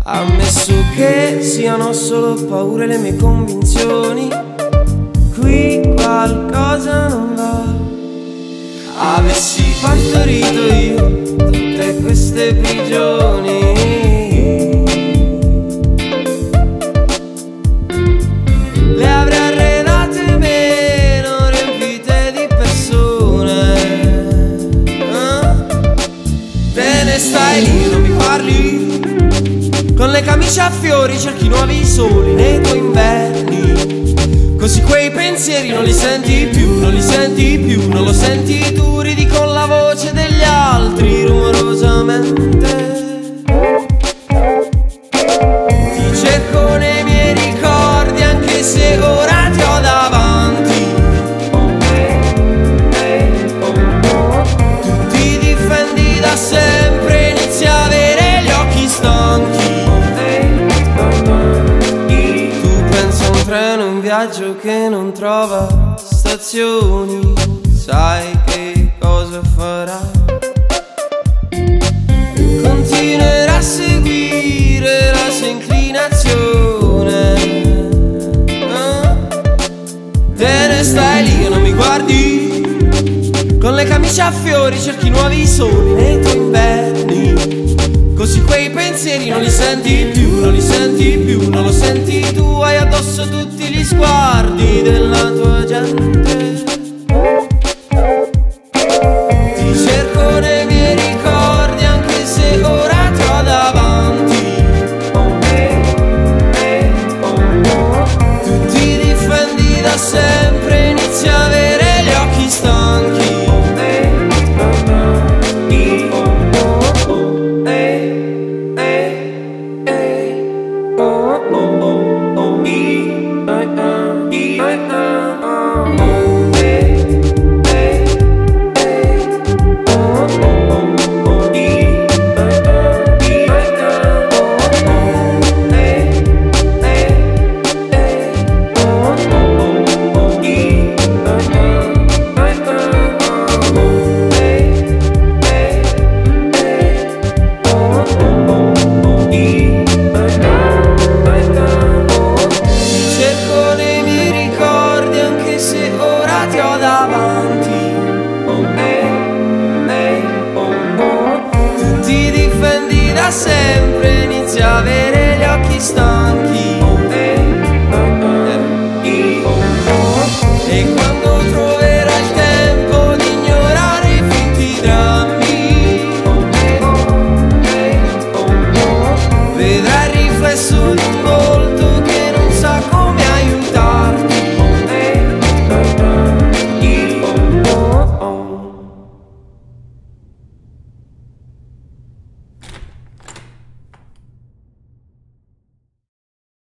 Ammesso che siano solo paure le mie convinzioni, qui qualcosa non va. Avessi partorito io tutte queste prigioni, le avrei arredate meno, riempite di persone. Te ne stai lì, non mi parli, con le camicie a fiori cerchi nuovi soli nei tuoi inverni. Così quei pensieri non li senti più, non li senti più, non lo senti tu, ridi con la voce degli altri rumorosamente. Ti cerco nei miei ricordi anche se ora ti ho davanti. Tu ti difendi da sempre, inizi a avere gli occhi stanchi. Treno in viaggio che non trova stazioni, sai che cosa farà? Continuerà a seguire la sua inclinazione. Te ne stai lì e non mi guardi, con le camicie a fiori cerchi nuovi soli nei tuoi inverni. Così quei pensieri non li senti più, non li senti più, non lo senti tu, hai addosso tutti gli sguardi della tua gente. Ti cerco nei miei ricordi anche se ora ti ho davanti. Tu ti difendi da sempre, inizi a avere gli occhi stanchi. Ti difendi da sempre, inizi a avere gli occhi stanchi. E quando troverai il tempo di ignorare i finti drammi, vedrai il riflesso di